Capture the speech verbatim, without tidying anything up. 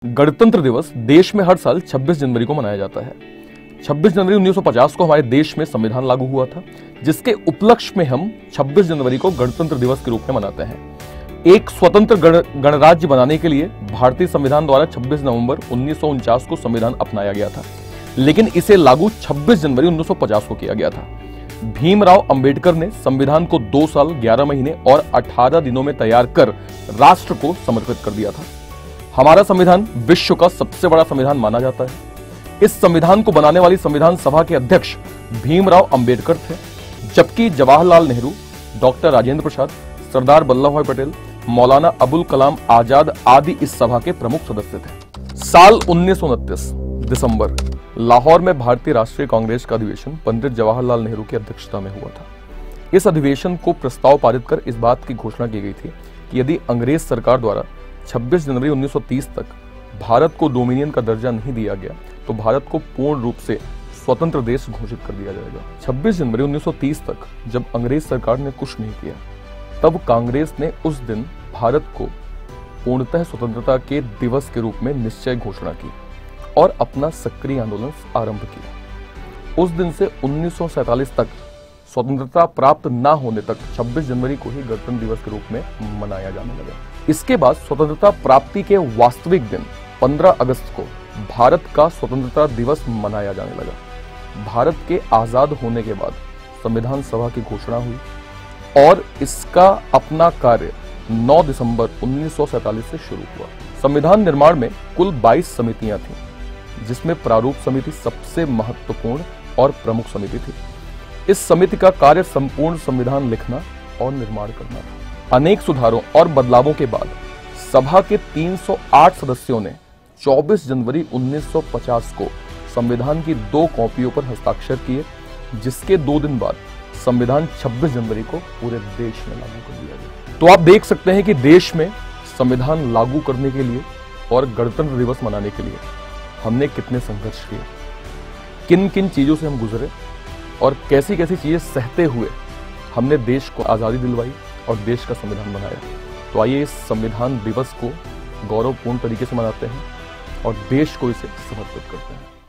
गणतंत्र दिवस देश में हर साल छब्बीस जनवरी को मनाया जाता है। छब्बीस जनवरी उन्नीस सौ पचास को हमारे देश में संविधान लागू हुआ था, जिसके उपलक्ष्य में हम छब्बीस जनवरी को गणतंत्र दिवस के रूप में मनाते हैं। एक स्वतंत्र गण, गणराज्य बनाने के लिए भारतीय संविधान द्वारा छब्बीस नवंबर उन्नीस सौ उनचास को संविधान अपनाया गया था, लेकिन इसे लागू छब्बीस जनवरी उन्नीस सौ पचास को किया गया था। भीमराव अंबेडकर ने संविधान को दो साल ग्यारह महीने और अठारह दिनों में तैयार कर राष्ट्र को समर्पित कर दिया था। हमारा संविधान विश्व का सबसे बड़ा संविधान माना जाता है। इस संविधान को बनाने वाली संविधान सभा के अध्यक्ष भीमराव अंबेडकर थे, जबकि जवाहरलाल नेहरू, डॉक्टर राजेंद्र प्रसाद, सरदार वल्लभ भाई पटेल, मौलाना अबुल कलाम आजाद आदि इस सभा के प्रमुख सदस्य थे। साल उन्नीस सौ उनतीस दिसंबर लाहौर में भारतीय राष्ट्रीय कांग्रेस का अधिवेशन पंडित जवाहरलाल नेहरू की अध्यक्षता में हुआ था। इस अधिवेशन को प्रस्ताव पारित कर इस बात की घोषणा की गई थी कि यदि अंग्रेज सरकार द्वारा छब्बीस जनवरी उन्नीस सौ तीस तक भारत को डोमिनियन का दर्जा नहीं दिया गया तो भारत को पूर्ण रूप से स्वतंत्र देश घोषित कर दिया जाएगा। छब्बीस जनवरी उन्नीस सौ तीस तक जब अंग्रेज सरकार ने कुछ नहीं किया, तब कांग्रेस ने उस दिन भारत को पूर्णतः स्वतंत्रता के दिवस के रूप में निश्चय घोषणा की और अपना सक्रिय आंदोलन आरंभ किया। उस दिन से उन्नीस सौ सैंतालीस तक स्वतंत्रता प्राप्त न होने तक छब्बीस जनवरी को ही गणतंत्र दिवस के रूप में मनाया जाने लगा। इसके बाद स्वतंत्रता प्राप्ति के वास्तविक दिन पंद्रह अगस्त को भारत का स्वतंत्रता दिवस मनाया जाने लगा। भारत के आजाद होने के बाद संविधान सभा की घोषणा हुई और इसका अपना कार्य नौ दिसंबर उन्नीस सौ सैंतालीस से शुरू हुआ। संविधान निर्माण में कुल बाईस समितियां थीं, जिसमें प्रारूप समिति सबसे महत्वपूर्ण और प्रमुख समिति थी। इस समिति का कार्य संपूर्ण संविधान लिखना और निर्माण करना था। अनेक सुधारों और बदलावों के बाद सभा के तीन सौ आठ सदस्यों ने चौबीस जनवरी उन्नीस सौ पचास को संविधान की दो कॉपियों पर हस्ताक्षर किए, जिसके दो दिन बाद संविधान छब्बीस जनवरी को पूरे देश में लागू कर दिया गया। तो आप देख सकते हैं कि देश में संविधान लागू करने के लिए और गणतंत्र दिवस मनाने के लिए हमने कितने संघर्ष किए, किन किन चीजों से हम गुजरे और कैसी कैसी चीजें सहते हुए हमने देश को आजादी दिलवाई और देश का संविधान बनाया। तो आइए इस संविधान दिवस को गौरवपूर्ण तरीके से मनाते हैं और देश को इसे समर्पित करते हैं।